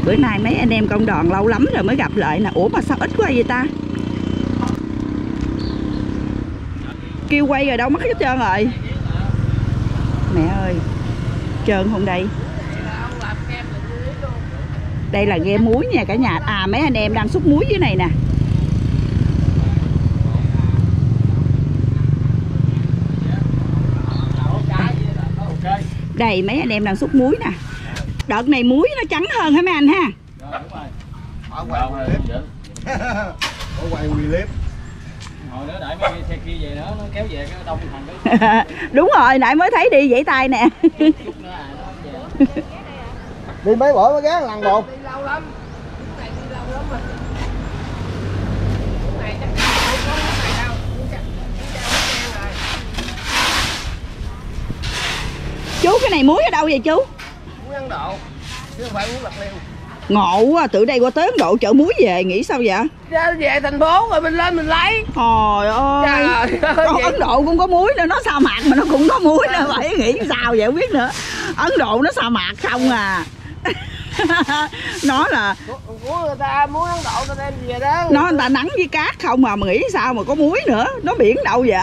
Bữa nay mấy anh em công đoàn lâu lắm rồi mới gặp lại nè. Ủa mà sao ít quá vậy ta? Kêu quay rồi đâu mất hết trơn rồi. Mẹ ơi, trơn không đây? Đây là ghe muối nha cả nhà. À, mấy anh em đang xúc muối dưới này nè. Đây mấy anh em đang xúc muối nè. Đợt này muối nó trắng hơn hả mấy anh ha? Quay clip. Hồi nữa đợi mấy xe kia về nữa nó kéo về cái đông thằng đó. Đúng rồi, nãy mới thấy đi vẫy tay nè. Đi mấy bữa mới ghé lần một. Đi lâu lắm. Này đi lâu lắm mà. Này chắc không có này đâu. Chú cái này muối ở đâu vậy chú? Muối Ấn Độ chứ không phải muối Bạc Liêu. Ngộ quá, từ đây qua tới Ấn Độ chở muối về, nghĩ sao vậy? Ra về thành phố rồi mình lên mình lấy. Trời ơi, còn Ấn Độ cũng có muối nữa, nó sa mạc mà nó cũng có muối nữa, phải nghĩ sao vậy không biết nữa. Ấn Độ nó sa mạc không à. Nó là của người ta muối Ấn Độ ta đem về đó. nó người ta nắng với cát không mà nghĩ sao mà có muối nữa, nó biển đâu vậy?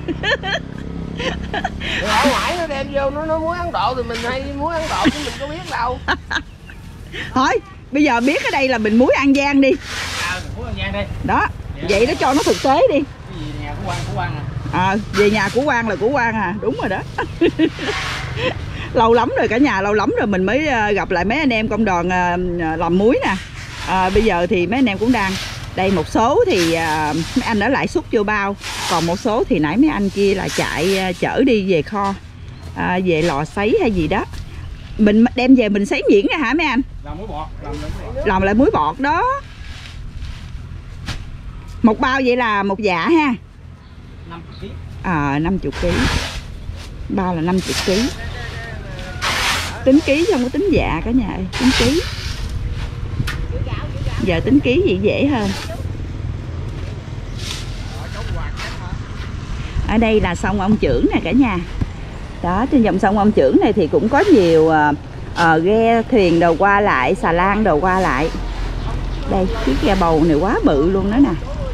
Ở ngoài nó đem vô nó muối Ấn Độ thì mình hay muối Ấn Độ chứ mình có biết đâu. Thôi bây giờ biết ở đây là mình muối An Giang đi. Muối An Giang đi. Đó, vậy đó cho nó thực tế đi. Cái gì nhà của Quang à. Về nhà của Quang là của Quang à, đúng rồi đó. Lâu lắm rồi cả nhà, lâu lắm rồi mình mới gặp lại mấy anh em công đoàn làm muối nè. Bây giờ thì mấy anh em cũng đang đây, một số thì mấy anh ở lại xúc vô bao, còn một số thì nãy mấy anh kia là chạy chở đi về kho, về lò sấy hay gì đó, mình đem về mình sấy nhuyễn ra hả mấy anh? Làm muối bọt, làm lại muối bọt đó. Một bao vậy là một dạ ha. 50 kg. 50 kg. Bao là 50 kg. Tính ký chứ không có tính dạ cả nhà ơi, tính ký. Giờ tính ký vậy dễ hơn. Ở đây là sông Ông Chưởng nè cả nhà. Đó, trên dòng sông Ông Chưởng này thì cũng có nhiều ghe thuyền đồ qua lại, xà lan đồ qua lại. Đây, chiếc ghe bầu này quá bự luôn đó nè.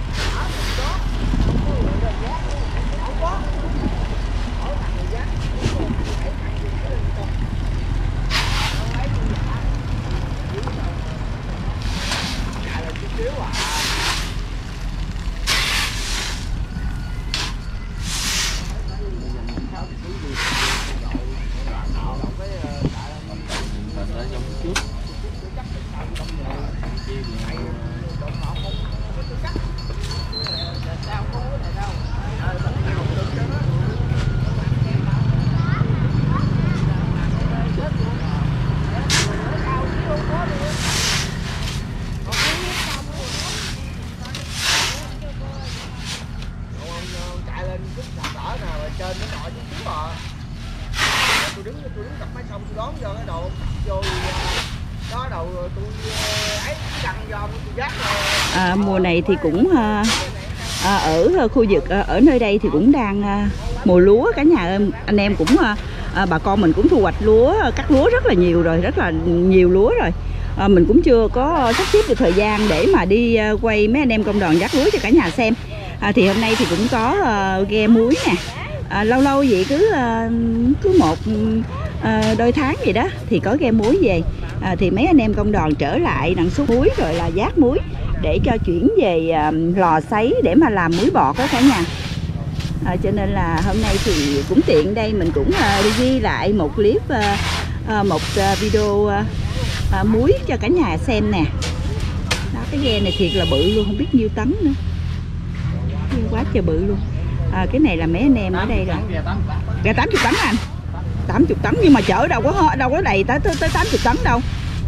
Tôi đứng cặp máy xong tôi đón vô cái đồ vô đó đầu tôi ấy chặn vô tôi dắt rồi. Mùa này thì cũng ở khu vực ở nơi đây thì cũng đang mùa lúa cả nhà ơi. Anh em cũng bà con mình cũng thu hoạch lúa, cắt lúa rất là nhiều rồi, rất là nhiều lúa rồi. Mình cũng chưa có sắp xếp được thời gian để mà đi quay mấy anh em công đoàn dắt lúa cho cả nhà xem. Thì hôm nay thì cũng có ghe muối nè. Lâu lâu vậy cứ một đôi tháng gì đó thì có ghe muối về, thì mấy anh em công đoàn trở lại đằng xúc muối rồi là vác muối để cho chuyển về lò sấy để mà làm muối bọt đó cả nhà. Cho nên là hôm nay thì cũng tiện đây mình cũng ghi lại một clip, một video muối cho cả nhà xem nè. Đó, cái ghe này thiệt là bự luôn, không biết nhiêu tấn nữa, quá trời bự luôn. Cái này là mấy anh em ở đây rồi. Gà 80 tấn anh. 80 tấn nhưng mà chở đâu có đầy tới 80 tấn đâu.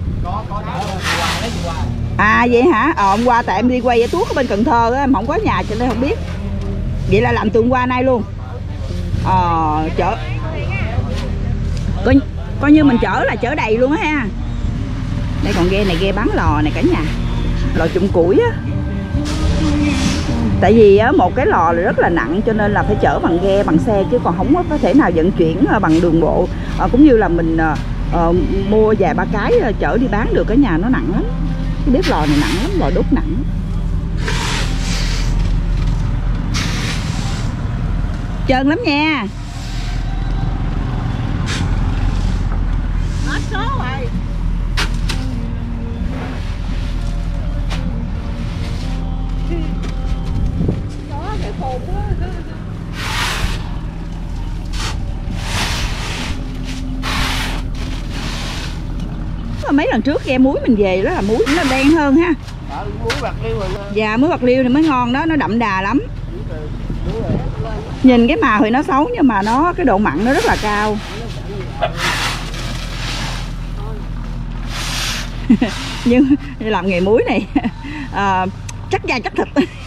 Vậy hả? Hôm qua tại em đi quay ở Tuốt ở bên Cần Thơ á, em không có nhà cho nên không biết. Vậy là làm tuần qua nay luôn. Chở coi như mình chở là chở đầy luôn á ha. Đây còn ghe này, ghe bán lò này cả nhà. Lò trụng củi á. Tại vì một cái lò là rất là nặng cho nên là phải chở bằng ghe, bằng xe chứ còn không có thể nào vận chuyển bằng đường bộ. Cũng như là mình mua vài ba cái chở đi bán được. Cả nhà nó nặng lắm, cái bếp lò này nặng lắm, lò đốt nặng lắm. Trơn lắm nha. Hết số rồi. Đó cái khôn quá. Mấy lần trước ghe muối mình về đó là muối nó đen hơn ha. Muối bạc liêu rồi. Dạ, muối bạc liêu này mới ngon đó, nó đậm đà lắm. Đúng rồi. Nhìn cái màu thì nó xấu nhưng mà nó cái độ mặn nó rất là cao. Nhưng làm nghề muối này chắc da chắc thịt.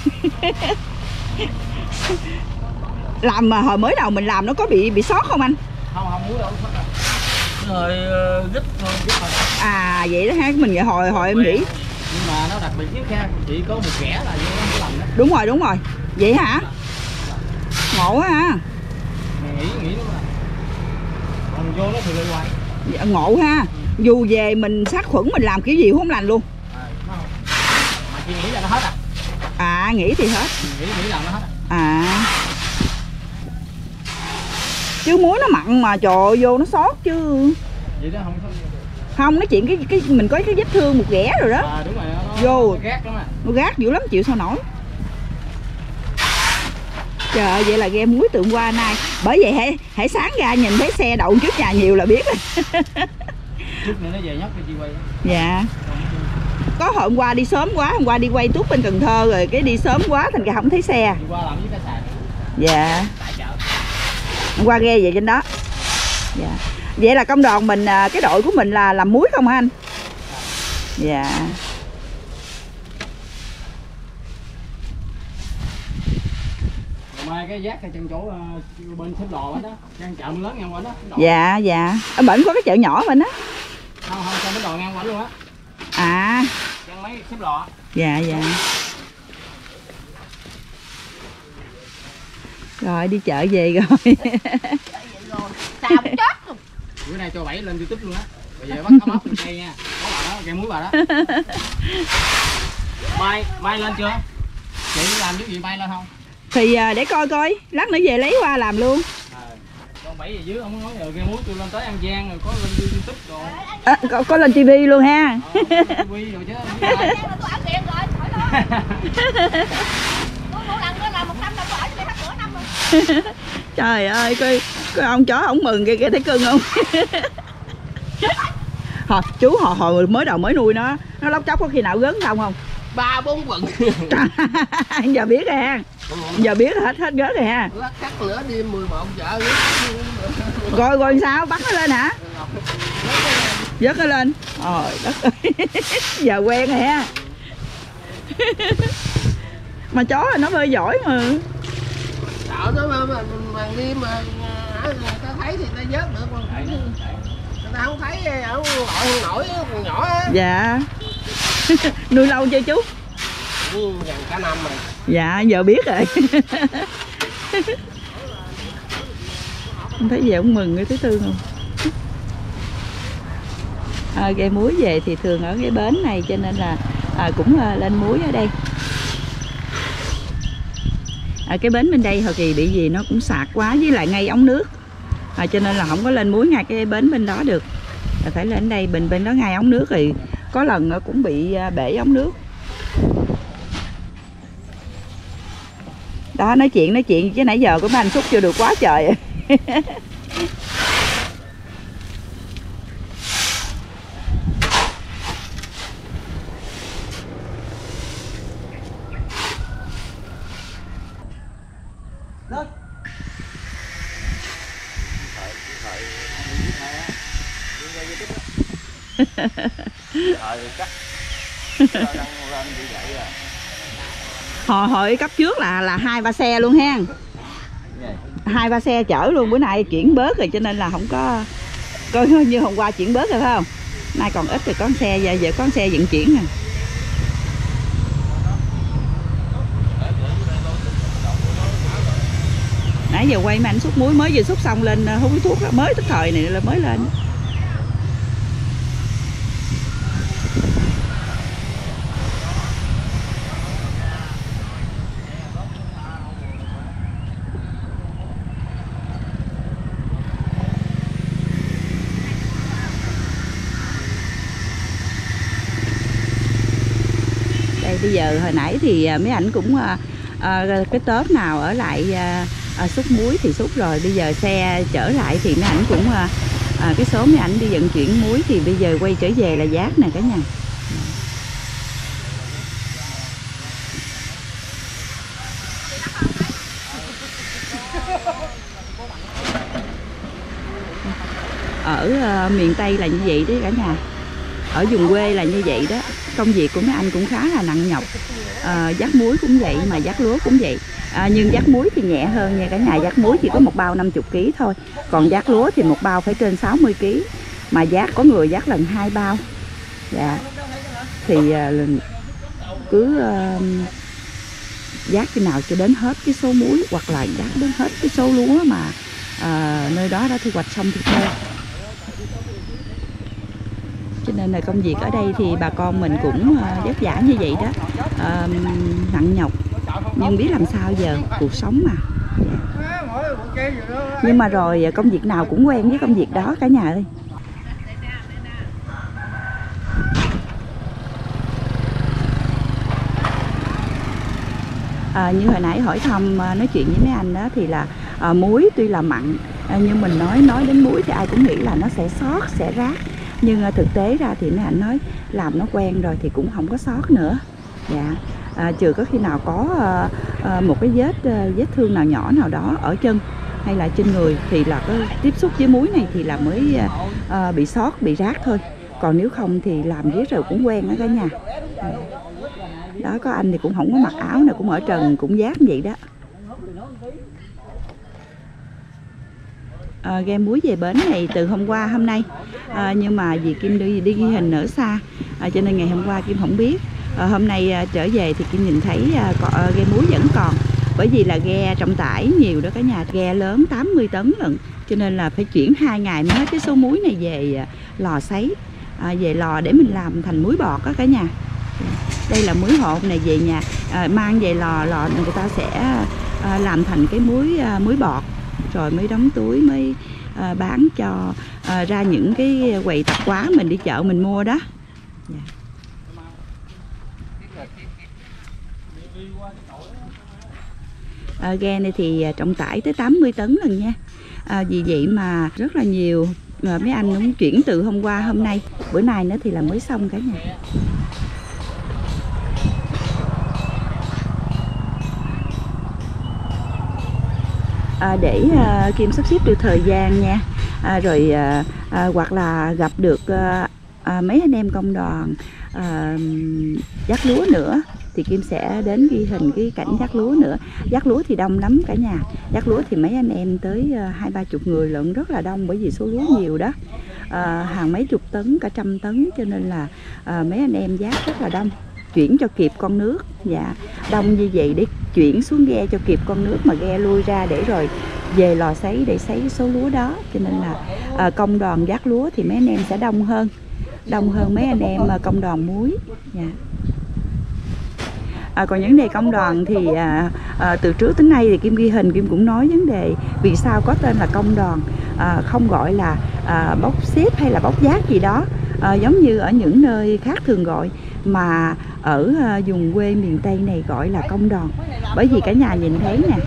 Làm mà hồi mới đầu mình làm nó có bị sót không anh? Không muối đâu sót rồi. Hơi gít thôi. À vậy đó ha, mình hồi em nghĩ. Nhưng mà nó đặc biệt nhất ha, chỉ có một kẻ là vô nó làm đó. Đúng rồi. Vậy hả? Ngộ quá ha. Nghĩ đúng rồi. Còn vô nó thì lên hoài. Dạ, ngộ ha. Dù về mình sát khuẩn mình làm kiểu gì cũng không lành luôn. Mà chị nghĩ là nó hết à? À, nghĩ thì hết. Nghĩ là nó hết à? À. Chứ muối nó mặn mà trời ơi, vô nó sót chứ. Vậy đó không. Không, nói chuyện cái mình có cái vết thương một ghẻ rồi đó. À đúng rồi, nó vô gác lắm à. Nó gác dữ lắm, chịu sao nổi. Trời ơi, vậy là ghe muối tượng qua nay. Bởi vậy hãy sáng ra nhìn thấy xe đậu trước nhà nhiều là biết rồi. Chút nữa nó về nhóc cho chị quay. Dạ. Có hôm qua đi sớm quá, hôm qua đi quay tuốt bên Cần Thơ rồi cái đi sớm quá thành ra không thấy xe. Đi qua làm với cái xài. Dạ. Hôm qua ghe về trên đó. Dạ. Vậy là công đoàn mình, cái đội của mình là làm muối không hả anh? Dạ. Mai cái giác ở chân chỗ bên xếp lò đó, căn chợ lớn ngang qua đó. Dạ. Ở bển có cái chợ nhỏ mình á. Không, trong bến đò ngang qua luôn á. À. Căn mấy xếp lò. Dạ. Rồi đi chợ về rồi. Sao chết luôn. Bữa nay cho 7 lên YouTube luôn á. Bây giờ bắt cá móc lên cây nha. Có bà đó, cây muối bà đó. Mai lên chưa? Chị làm chút gì mai lên không? Thì để coi, lát nữa về lấy qua làm luôn. Con 7 giờ dưới không nói rồi, cây muối tôi lên tới An Giang rồi, có lên YouTube rồi. Có lên TV luôn ha. TV rồi chứ. Tôi ở viện rồi, khỏi lo. Tôi mỗi lần tôi làm 1 năm là tôi ở đây hết nửa năm rồi. Trời ơi, coi ông chó ổng mừng kìa, thấy cưng không? Chú hồi mới đầu mới nuôi nó lóc chóc có khi nào gớn không? 3-4 quần. Giờ biết rồi ha. Giờ biết hết gớt rồi ha. Lát cắt nữa đi 11 chợ. Rồi sao? Bắt nó lên hả? Vớt nó lên. Trời đất ơi. Giờ quen rồi ha. Mà chó nó bơi giỏi mà. Sợ nó mà đi mà người ta thấy thì ta vớt được, còn người ta không thấy ở lội nổi còn nhỏ á. Dạ. Nuôi lâu chưa chú? Gần cả năm rồi. Dạ, giờ biết rồi. Không thấy về ông mừng cái thứ tư không? Ghe muối về thì thường ở cái bến này cho nên là cũng lên muối ở đây. Cái bến bên đây hồi kỳ bị gì nó cũng sạt quá với lại ngay ống nước, cho nên là không có lên muối ngay cái bến bên đó được, phải lên đây bên đó ngay ống nước. Thì có lần cũng bị bể ống nước đó. Nói chuyện chứ nãy giờ của mấy anh xúc chưa được quá trời. Hồi cấp trước là 2-3 xe luôn ha. 2-3 xe chở luôn. Bữa nay chuyển bớt rồi cho nên là không có như hôm qua chuyển bớt rồi phải không? Nay còn ít rồi, có xe giờ có xe vận chuyển nè. Nãy giờ quay mấy anh xúc muối mới vừa xúc xong lên hút thuốc mới tức thời này là mới lên. Bây giờ hồi nãy thì mấy ảnh cũng cái tốp nào ở lại xúc muối thì xúc rồi, bây giờ xe trở lại thì mấy ảnh cũng cái số mấy ảnh đi vận chuyển muối thì bây giờ quay trở về là Giác nè cả nhà. Ở miền Tây là như vậy đấy cả nhà, ở vùng quê là như vậy đó. Công việc của mấy anh cũng khá là nặng nhọc. Vác muối cũng vậy, mà vác lúa cũng vậy. Nhưng vác muối thì nhẹ hơn nha cả nhà. Vác muối chỉ có một bao 50 kg thôi, còn vác lúa thì một bao phải trên 60 kg. Mà vác có người vác lần 2 bao. Dạ. Thì cứ vác khi nào cho đến hết cái số muối, hoặc là vác đến hết cái số lúa mà nơi đó đã thu hoạch xong thì thôi. Cho nên là công việc ở đây thì bà con mình cũng vất vả như vậy đó, nặng nhọc, nhưng biết làm sao giờ, cuộc sống mà. Nhưng mà rồi công việc nào cũng quen với công việc đó cả nhà ơi. Như hồi nãy hỏi thăm nói chuyện với mấy anh đó thì là muối tuy là mặn, nhưng mình nói đến muối thì ai cũng nghĩ là nó sẽ xót, sẽ rát. Nhưng thực tế ra thì mấy anh nói làm nó quen rồi thì cũng không có xót nữa. Dạ. Trừ có khi nào có một cái vết thương nào nhỏ nào đó ở chân hay là trên người thì là có tiếp xúc với muối này thì là mới bị xót, bị rát thôi. Còn nếu không thì làm riết rồi cũng quen đó cả nhà. Đó, có anh thì cũng không có mặc áo nào, cũng ở trần cũng vác vậy đó. Ghe muối về bến này từ hôm qua hôm nay, nhưng mà vì Kim đi ghi hình ở xa, cho nên ngày hôm qua Kim không biết. Hôm nay trở về thì Kim nhìn thấy ghe muối vẫn còn, bởi vì là ghe trọng tải nhiều đó cả nhà, ghe lớn 80 tấn lận, cho nên là phải chuyển 2 ngày mới hết cái số muối này về lò sấy, về lò để mình làm thành muối bọt đó cả nhà. Đây là muối hộp này về nhà, mang về lò người ta sẽ làm thành cái muối bọt, rồi mới đóng túi, mới bán cho ra những cái quầy tạp hóa mình đi chợ mình mua đó. Ghe này thì trọng tải tới 80 tấn lần nha. Vì vậy mà rất là nhiều, mấy anh cũng chuyển từ hôm qua hôm nay, bữa nay nữa thì là mới xong cả nhà. Để Kim sắp xếp được thời gian nha, rồi hoặc là gặp được mấy anh em công đoàn vác lúa nữa thì Kim sẽ đến ghi hình cái cảnh vác lúa nữa. Vác lúa thì đông lắm cả nhà, vác lúa thì mấy anh em tới 20-30 người lận, rất là đông, bởi vì số lúa nhiều đó, hàng mấy chục tấn, cả 100 tấn, cho nên là mấy anh em vác rất là đông, chuyển cho kịp con nước. Dạ, đông như vậy để chuyển xuống ghe cho kịp con nước, mà ghe lui ra để rồi về lò sấy để sấy số lúa đó. Cho nên là công đoàn vác lúa thì mấy anh em sẽ đông hơn mấy anh em công đoàn muối. Dạ. Còn vấn đề công đoàn thì từ trước đến nay thì Kim ghi hình Kim cũng nói vấn đề vì sao có tên là công đoàn, không gọi là bốc xếp hay là bốc vác gì đó, giống như ở những nơi khác thường gọi, mà ở vùng quê miền Tây này gọi là công đoàn. Bởi vì cả nhà nhìn thấy nè,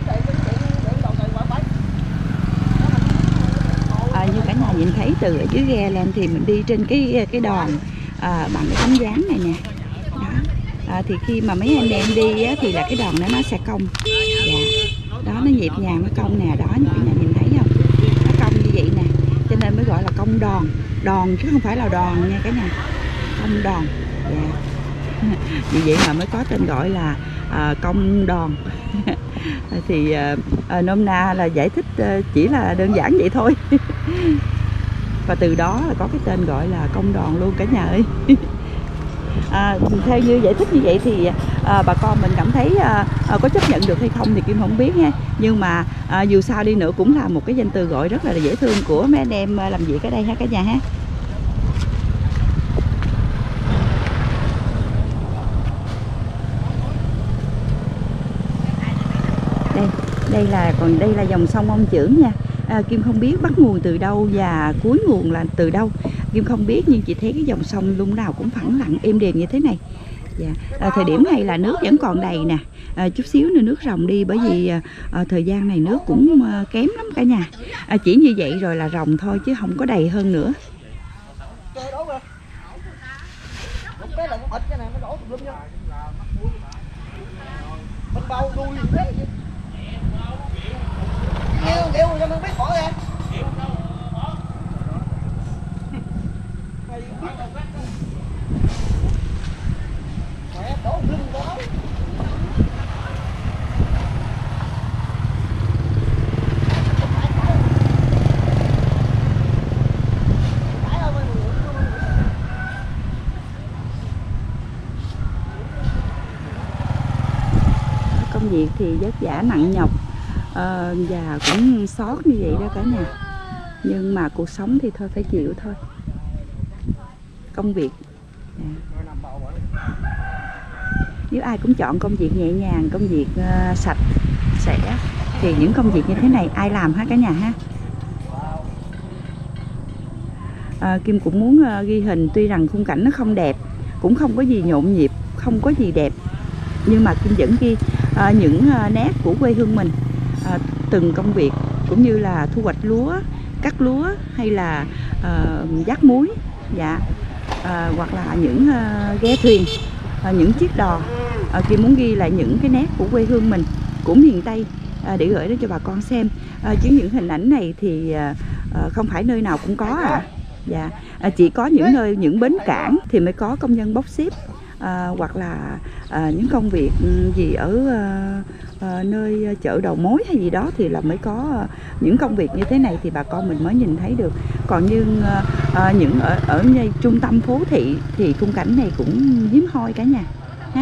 như cả nhà nhìn thấy từ ở dưới ghe lên thì mình đi trên cái đòn bằng cái tấm dáng này nè. Đó. Thì khi mà mấy anh em đi á, thì là cái đòn đó nó sẽ cong. Dạ. Đó, nó nhịp nhàng, nó cong nè, đó, như cả nhà nhìn thấy không, nó cong như vậy nè, cho nên mới gọi là công đòn chứ không phải là đòn nha cả nhà, công đòn. Dạ. Vì vậy mà mới có tên gọi là công đoàn. Thì nôm na là giải thích chỉ là đơn giản vậy thôi. Và từ đó là có cái tên gọi là công đoàn luôn cả nhà ơi. Theo như giải thích như vậy thì bà con mình cảm thấy có chấp nhận được hay không thì Kim không biết nha. Nhưng mà dù sao đi nữa cũng là một cái danh từ gọi rất là dễ thương của mấy anh em làm việc ở đây ha cả nhà ha. Đây là dòng sông Ông Chưởng nha. Kim không biết bắt nguồn từ đâu và cuối nguồn là từ đâu Kim không biết, nhưng chị thấy cái dòng sông lúc nào cũng phẳng lặng êm đềm như thế này. Dạ. Thời điểm này là nước vẫn còn đầy nè, chút xíu nữa nước ròng đi, bởi vì thời gian này nước cũng kém lắm cả nhà. Chỉ như vậy rồi là ròng thôi chứ không có đầy hơn nữa. Kêu cho mình biết bỏ ra. Công việc thì vất vả nặng nhọc và cũng xót như vậy đó cả nhà, nhưng mà cuộc sống thì thôi phải chịu thôi. Công việc nếu ai cũng chọn công việc nhẹ nhàng, công việc sạch sẽ thì những công việc như thế này ai làm ha cả nhà ha. Kim cũng muốn ghi hình, tuy rằng khung cảnh nó không đẹp, cũng không có gì nhộn nhịp, không có gì đẹp, nhưng mà Kim vẫn ghi những nét của quê hương mình, từng công việc cũng như là thu hoạch lúa, cắt lúa hay là vác muối, dạ, hoặc là những ghe thuyền, những chiếc đò. Kim muốn ghi lại những cái nét của quê hương mình, của miền Tây để gửi đến cho bà con xem. Chứ những hình ảnh này thì không phải nơi nào cũng có dạ, chỉ có những nơi, những bến cảng thì mới có công nhân bốc xếp, hoặc là những công việc gì ở nơi chợ đầu mối hay gì đó thì là mới có những công việc như thế này thì bà con mình mới nhìn thấy được. Còn như những ở trung tâm phố thị thì khung cảnh này cũng hiếm hoi cả nhà ha.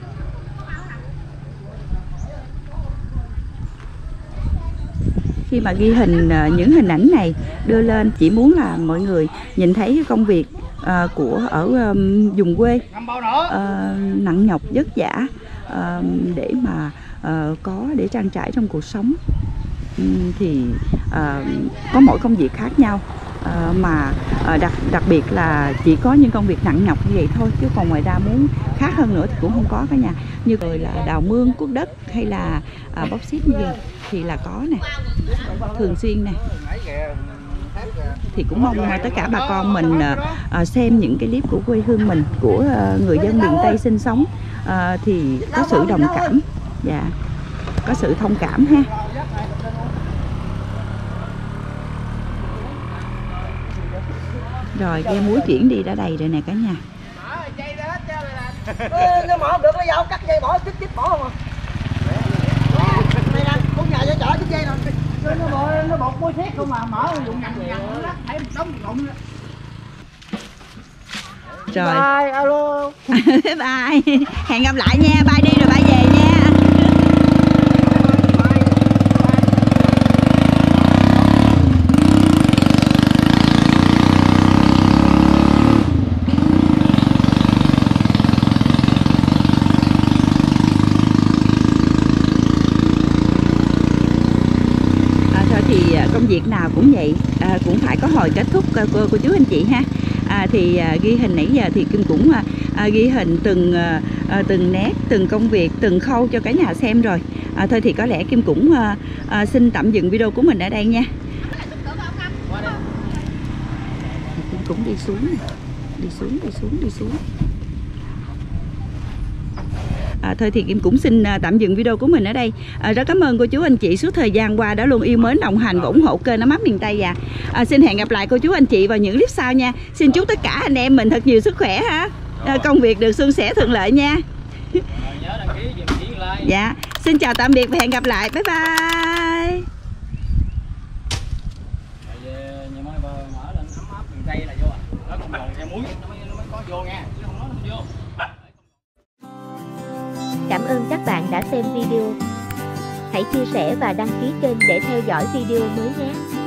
Khi mà ghi hình những hình ảnh này đưa lên chỉ muốn là mọi người nhìn thấy cái công việc của ở vùng quê nặng nhọc vất vả để mà có để trang trải trong cuộc sống, thì có mỗi công việc khác nhau, mà đặc biệt là chỉ có những công việc nặng nhọc như vậy thôi, chứ còn ngoài ra muốn khác hơn nữa thì cũng không có cả nhà. Như rồi là đào mương cuốc đất hay là bóc xếp như vậy thì là có nè, thường xuyên nè. Thì cũng mong tất cả bà con mình xem những cái clip của quê hương mình, của người dân miền Tây sinh sống, thì có sự đồng cảm, dạ, có sự thông cảm ha. Rồi ghe muối chuyển đi đã đầy rồi nè cả nhà. Nó mở được, nó vào cắt dây bỏ, chích bỏ không à. Đây nè, con nhà cho chở cái dây rồi. Nó bột muối xét không mà mở dụng nhằn nó thấy đóng đụng. Rồi. Bye, alo. Bye. Hẹn gặp lại nha, bye đi rồi bye về nha. Công việc nào cũng vậy, cũng phải có hồi kết thúc cô chú anh chị ha. Thì ghi hình nãy giờ thì Kim cũng ghi hình từng nét, từng công việc, từng khâu cho cả nhà xem rồi. Thôi thì có lẽ Kim cũng xin tạm dừng video của mình ở đây nha. Kim cũng đi xuống, đi xuống. Thôi thì Kim cũng xin tạm dừng video của mình ở đây. Rất cảm ơn cô chú anh chị suốt thời gian qua đã luôn yêu mến, đồng hành và ủng hộ kênh Ấm Áp Miền Tây. Và xin hẹn gặp lại cô chú anh chị vào những clip sau nha. Xin chúc tất cả anh em mình thật nhiều sức khỏe ha. Công việc được suôn sẻ thuận lợi nha. Nhớ đăng ký dùm Chí like. Dạ, xin chào tạm biệt và hẹn gặp lại. Bye bye. Ngày mai mở lên Ấm Áp Miền Tây là vô nó còn dồn ghe muối nó mới có vô nha, chứ không nói không vô. Cảm ơn các bạn đã xem video. Hãy chia sẻ và đăng ký kênh để theo dõi video mới nhé.